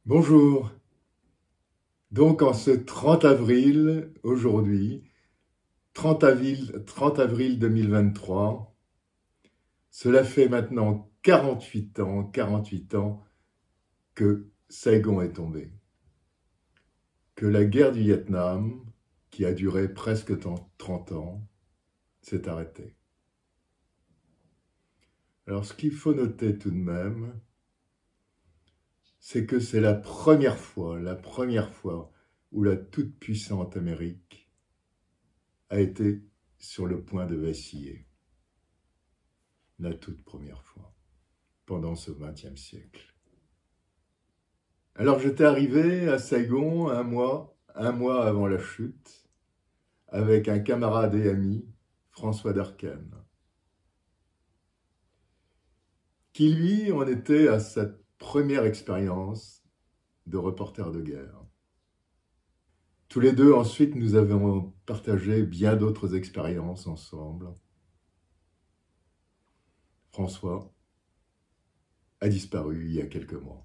Bonjour. Donc en ce 30 avril, aujourd'hui, 30 avril 2023, cela fait maintenant 48 ans que Saigon est tombé, que la guerre du Vietnam, qui a duré presque 30 ans, s'est arrêtée. Alors ce qu'il faut noter tout de même, c'est que c'est la première fois où la toute-puissante Amérique a été sur le point de vaciller. La toute première fois, pendant ce XXe siècle. Alors j'étais arrivé à Saigon un mois avant la chute, avec un camarade et ami, François Darken, qui lui en était à sa première expérience de reporter de guerre. Tous les deux, ensuite, nous avons partagé bien d'autres expériences ensemble. François a disparu il y a quelques mois.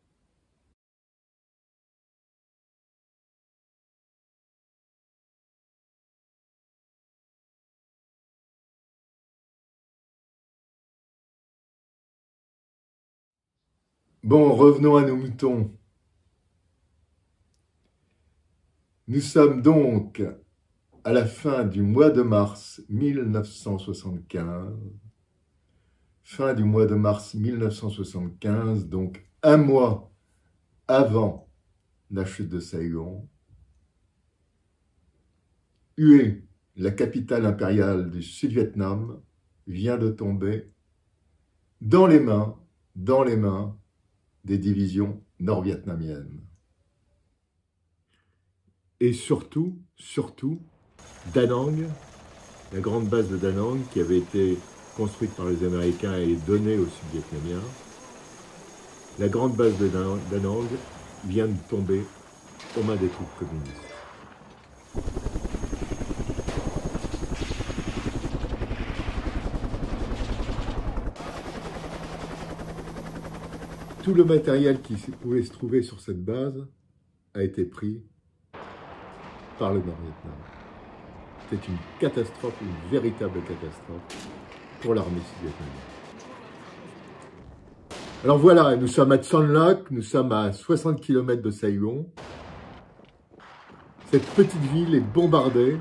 Bon, revenons à nos moutons. Nous sommes donc à la fin du mois de mars 1975, donc un mois avant la chute de Saigon. Hue, la capitale impériale du Sud-Vietnam, vient de tomber dans les mains des divisions nord-vietnamiennes. Et surtout, Da Nang, la grande base de Da Nang qui avait été construite par les Américains et donnée aux Sud-Vietnamiens, la grande base de Da Nang vient de tomber aux mains des troupes communistes. Tout le matériel qui pouvait se trouver sur cette base a été pris par le Nord-Vietnam. C'était une catastrophe, une véritable catastrophe pour l'armée sud-vietnamienne. Alors voilà, nous sommes à Son Loc, nous sommes à 60 km de Saigon. Cette petite ville est bombardée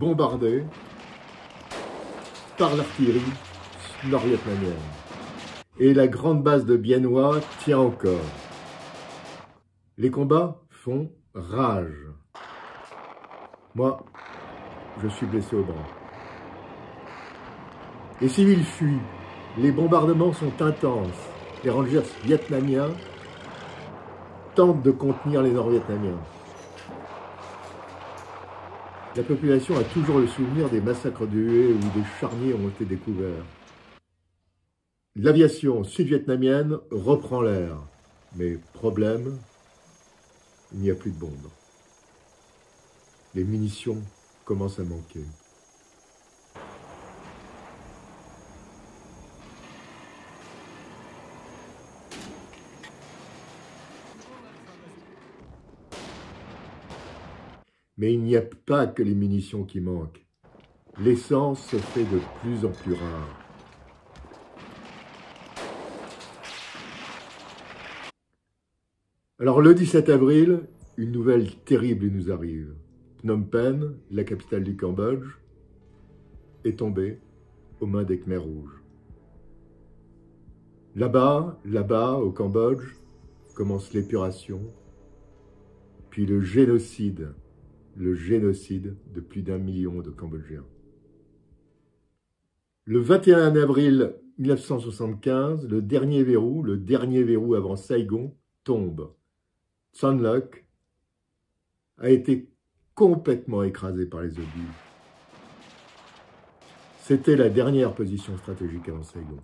par l'artillerie nord-vietnamienne. Et la grande base de Bien Hoa tient encore. Les combats font rage. Moi, je suis blessé au bras. Les civils fuient. Les bombardements sont intenses. Les rangers vietnamiens tentent de contenir les Nord-Vietnamiens. La population a toujours le souvenir des massacres de Hue où des charniers ont été découverts. L'aviation sud-vietnamienne reprend l'air. Mais problème, il n'y a plus de bombes. Les munitions commencent à manquer. Mais il n'y a pas que les munitions qui manquent. L'essence se fait de plus en plus rare. Alors le 17 avril, une nouvelle terrible nous arrive. Phnom Penh, la capitale du Cambodge, est tombée aux mains des Khmers rouges. Là-bas, au Cambodge, commence l'épuration, puis le génocide de plus d'1 million de Cambodgiens. Le 21 avril 1975, le dernier verrou avant Saigon, tombe. Son Loc a été complètement écrasé par les obus. C'était la dernière position stratégique avant Saigon.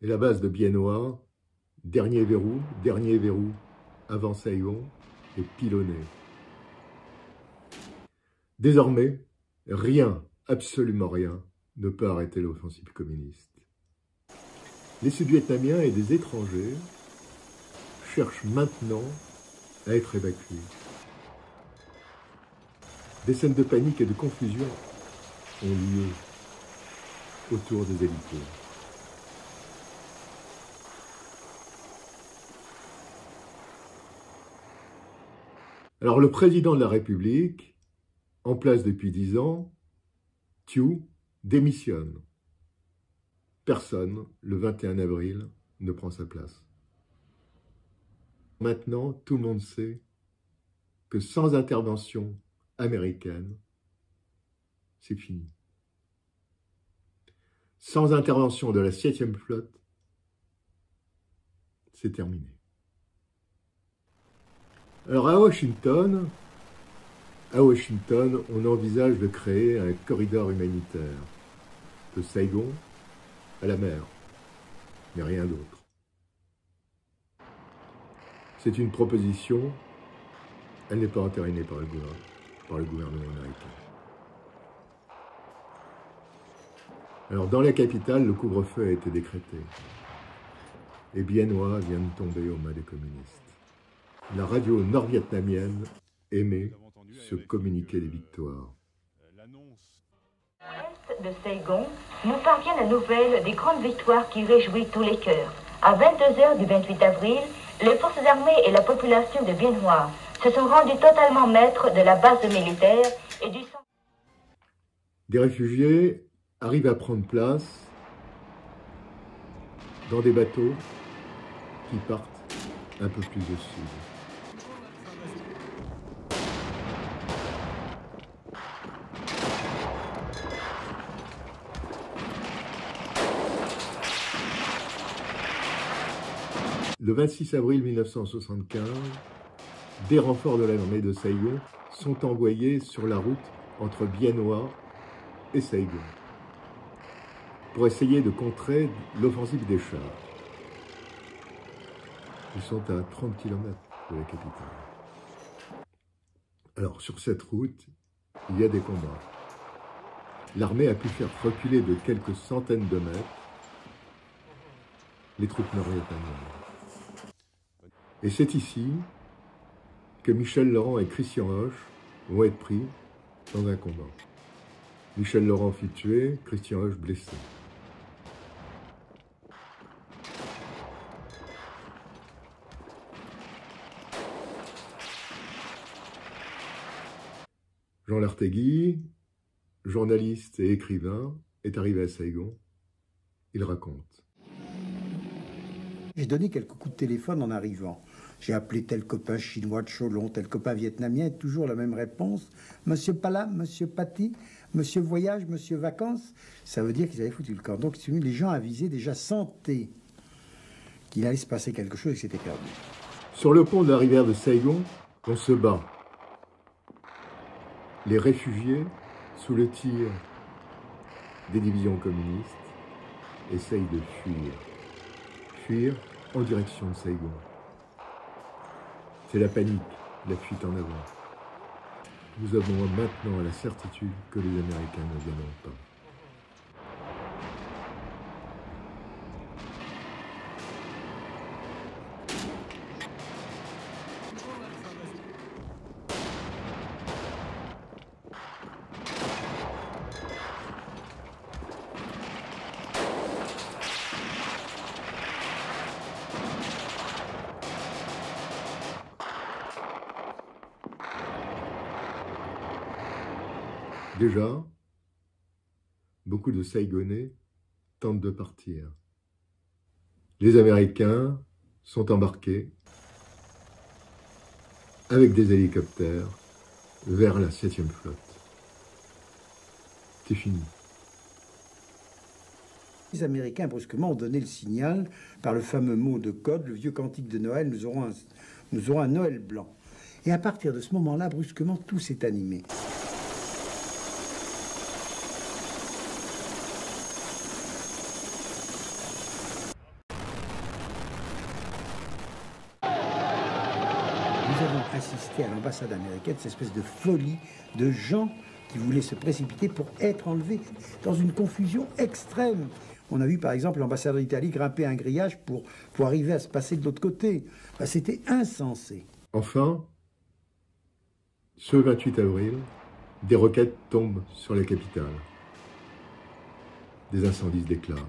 Et la base de Bien Hoa, dernier verrou avant Saigon, est pilonné. Désormais, rien, absolument rien, ne peut arrêter l'offensive communiste. Les Sud-Vietnamiens et des étrangers cherchent maintenant à être évacués. Des scènes de panique et de confusion ont lieu autour des hélicos. Alors le président de la République, en place depuis 10 ans, Thieu, démissionne. Personne, le 21 avril, ne prend sa place. Maintenant, tout le monde sait que sans intervention américaine, c'est fini. Sans intervention de la 7e flotte, c'est terminé. Alors à Washington, on envisage de créer un corridor humanitaire de Saigon à la mer, mais rien d'autre. C'est une proposition, elle n'est pas entérinée par le gouvernement américain. Alors dans la capitale, le couvre-feu a été décrété. Et Bien Hoa vient de tomber aux mains des communistes. La radio nord-vietnamienne émet ce communiqué des victoires. De Saigon, nous parvient la nouvelle des grandes victoires qui réjouit tous les cœurs. À 22 h du 28 avril, les forces armées et la population de Bien Hoa se sont rendus totalement maîtres de la base militaire et du centre. Des réfugiés arrivent à prendre place dans des bateaux qui partent un peu plus au sud. Le 26 avril 1975, des renforts de l'armée de Saigon sont envoyés sur la route entre Bien Hoa et Saigon pour essayer de contrer l'offensive des chars. Ils sont à 30 km de la capitale. Alors, sur cette route, il y a des combats. L'armée a pu faire reculer de quelques centaines de mètres les troupes nord-vietnamiennes. Et c'est ici que Michel Laurent et Christian Hoche vont être pris dans un combat. Michel Laurent fut tué, Christian Hoche blessé. Jean Lartégui, journaliste et écrivain, est arrivé à Saigon. Il raconte. J'ai donné quelques coups de téléphone en arrivant. J'ai appelé tel copain chinois de Cholon, tel copain vietnamien, et toujours la même réponse. Monsieur Pala, monsieur Pati, monsieur Voyage, monsieur Vacances. Ça veut dire qu'ils avaient foutu le camp. Donc les gens avisés déjà sentaient qu'il allait se passer quelque chose et que c'était perdu. Sur le pont de la rivière de Saigon, on se bat. Les réfugiés, sous le tir des divisions communistes, essayent de fuir en direction de Saigon. C'est la panique, la fuite en avant. Nous avons maintenant la certitude que les Américains ne viendront pas. Déjà, beaucoup de Saïgonais tentent de partir. Les Américains sont embarqués avec des hélicoptères vers la 7e flotte. C'est fini. Les Américains, brusquement, ont donné le signal par le fameux mot de code, le vieux cantique de Noël, nous aurons un Noël blanc. Et à partir de ce moment-là, brusquement, tout s'est animé. assisté à l'ambassade américaine, cette espèce de folie de gens qui voulaient se précipiter pour être enlevés dans une confusion extrême. On a vu par exemple l'ambassadeur d'Italie grimper un grillage pour arriver à se passer de l'autre côté. Ben, c'était insensé. Enfin, ce 28 avril, des roquettes tombent sur la capitale. Des incendies se déclarent.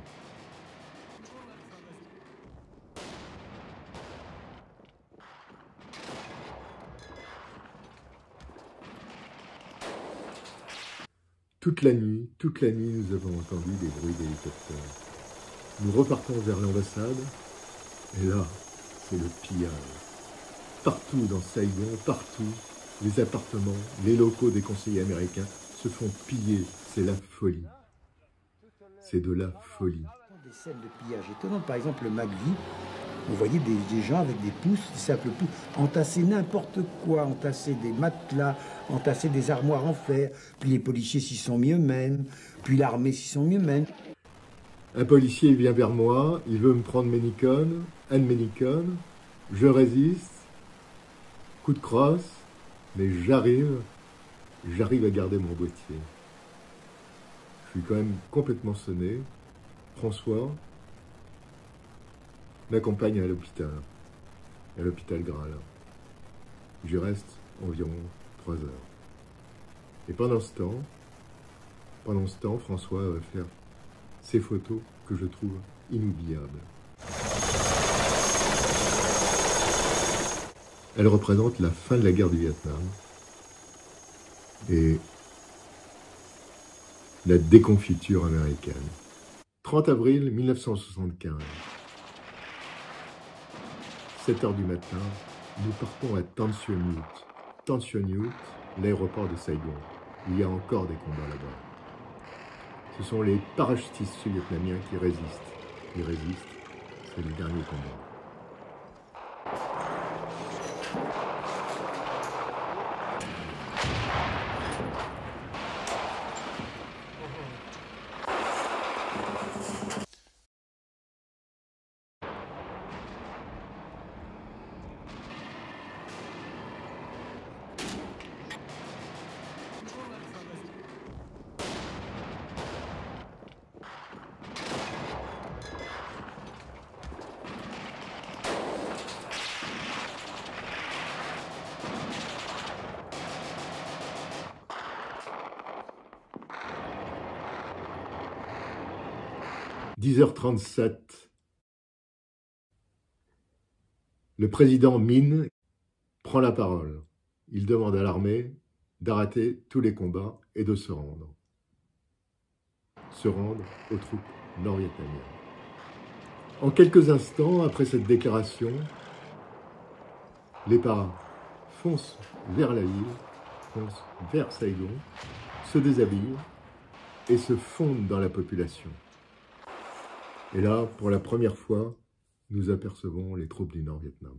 Toute la nuit, nous avons entendu des bruits d'hélicoptères. Nous repartons vers l'ambassade, et là, c'est le pillage. Partout dans Saigon, partout, les appartements, les locaux des conseillers américains se font piller. C'est la folie. C'est de la folie. Des scènes de pillage étonnantes, par exemple le McVie, on voyait des gens avec des pousses, des simples pousses, entasser n'importe quoi, entasser des matelas, entasser des armoires en fer, puis les policiers s'y sont mis eux-mêmes, puis l'armée s'y sont mis eux-mêmes. Un policier vient vers moi, il veut me prendre mes Nikon, un de mes Nikon, je résiste, coup de crosse, mais j'arrive à garder mon boîtier. Je suis quand même complètement sonné. François m'accompagne à l'hôpital Graal. J'y reste environ 3 heures. Et pendant ce temps, François va faire ces photos que je trouve inoubliables. Elles représentent la fin de la guerre du Vietnam et la déconfiture américaine. 30 avril 1975. 7 heures du matin, nous partons à Tan Xuan Nuet. Tan Xuan Nuet, l'aéroport de Saigon. Il y a encore des combats là-bas. Ce sont les parachutistes sud-vietnamiens qui résistent. Ils résistent, c'est le dernier combat. « 10h37, le président Minh prend la parole. Il demande à l'armée d'arrêter tous les combats et de se rendre aux troupes nord-vietnamiennes. En quelques instants après cette déclaration, les paras foncent vers la ville, foncent vers Saigon, se déshabillent et se fondent dans la population. Et là, pour la première fois, nous apercevons les troupes du Nord-Vietnam.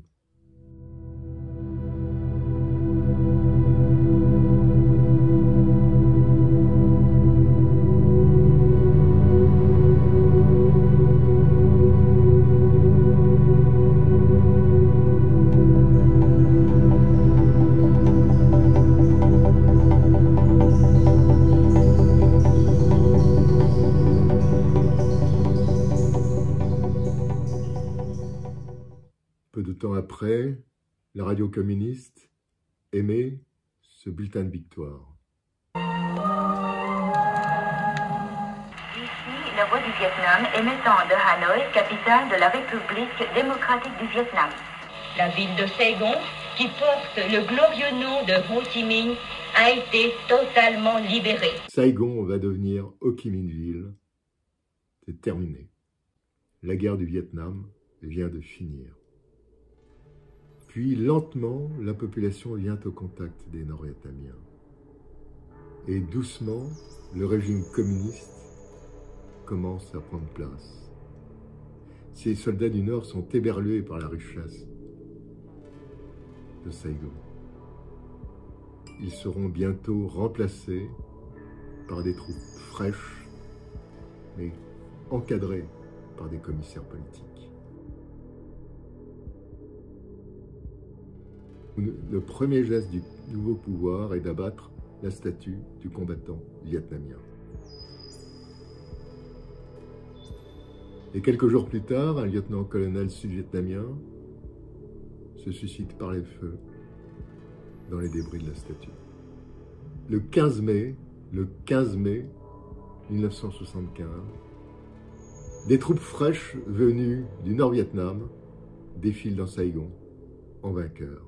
Peu de temps après, la radio communiste émet ce bulletin de victoire. Ici, la voix du Vietnam émettant de Hanoï, capitale de la République démocratique du Vietnam. La ville de Saigon, qui porte le glorieux nom de Ho Chi Minh, a été totalement libérée. Saigon va devenir Ho Chi Minh Ville. C'est terminé. La guerre du Vietnam vient de finir. Puis, lentement, la population vient au contact des Nord-Vietnamiens. Et doucement, le régime communiste commence à prendre place. Ces soldats du Nord sont éberlués par la richesse de Saigon. Ils seront bientôt remplacés par des troupes fraîches, mais encadrées par des commissaires politiques. Le premier geste du nouveau pouvoir est d'abattre la statue du combattant vietnamien. Et quelques jours plus tard, un lieutenant-colonel sud-vietnamien se suicide par les feux dans les débris de la statue. Le 15 mai 1975, des troupes fraîches venues du Nord-Vietnam défilent dans Saigon en vainqueurs.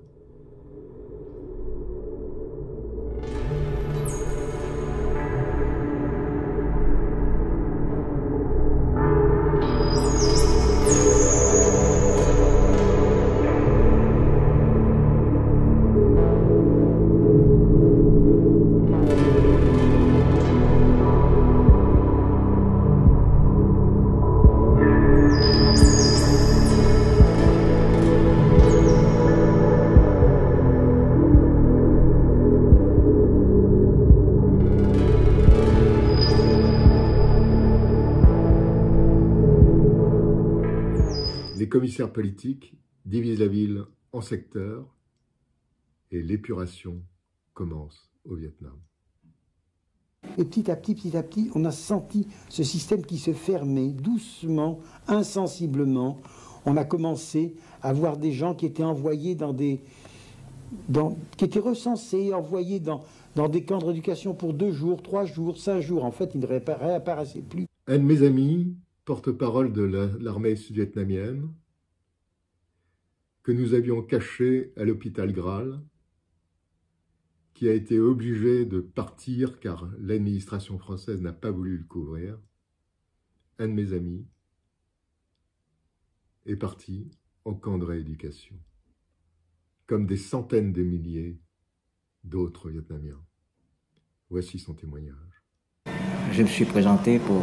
Les commissaires politiques divisent la ville en secteurs et l'épuration commence au Vietnam. Et petit à petit, on a senti ce système qui se fermait doucement, insensiblement. On a commencé à voir des gens qui étaient envoyés qui étaient recensés, envoyés dans des camps de rééducation pour 2 jours, 3 jours, 5 jours. En fait, ils ne réapparaissaient plus. Un de mes amis, porte-parole de l'armée sud-vietnamienne, que nous avions caché à l'hôpital Graal, qui a été obligé de partir car l'administration française n'a pas voulu le couvrir. Un de mes amis est parti en camp de rééducation, comme des centaines de milliers d'autres Vietnamiens. Voici son témoignage. Je me suis présenté pour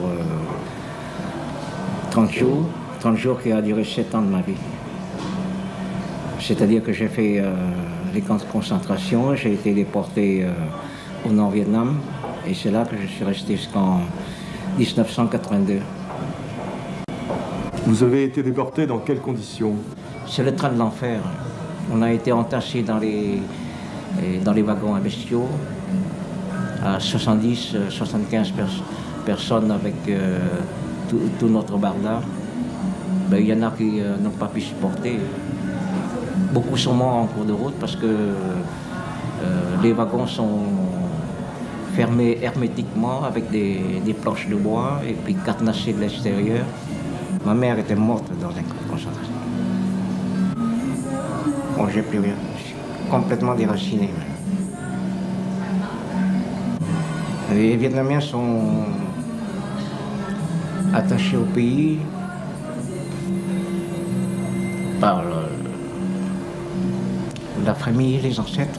30 jours qui a duré 7 ans de ma vie. C'est-à-dire que j'ai fait les camps de concentration, j'ai été déporté au Nord-Vietnam et c'est là que je suis resté jusqu'en 1982. Vous avez été déporté dans quelles conditions? C'est le train de l'enfer. On a été entassés dans les wagons à bestiaux, à 70-75 personnes avec tout notre barda. Ben, il y en a qui n'ont pas pu supporter. Beaucoup sont morts en cours de route parce que les wagons sont fermés hermétiquement avec des planches de bois et puis cadenassés de l'extérieur. Ma mère était morte dans un camp de concentration. Bon, j'ai plus rien. Je suis complètement déraciné. Les Vietnamiens sont attachés au pays par la famille, les ancêtres.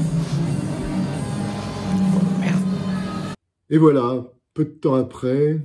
Oh, merde. Et voilà, peu de temps après,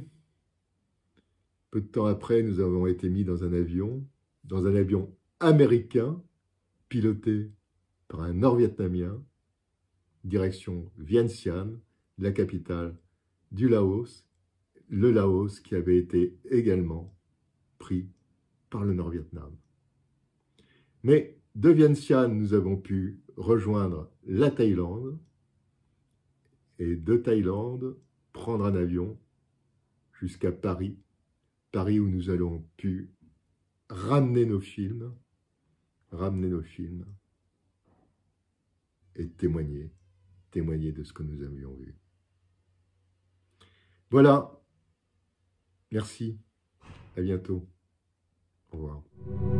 nous avons été mis dans un avion américain, piloté par un Nord-Vietnamien, direction Vientiane, la capitale du Laos, le Laos qui avait été également pris par le Nord-Vietnam. Mais de Vientiane, nous avons pu rejoindre la Thaïlande et de Thaïlande, prendre un avion jusqu'à Paris, où nous allons pu ramener nos films et témoigner de ce que nous avions vu. Voilà, merci, à bientôt, au revoir.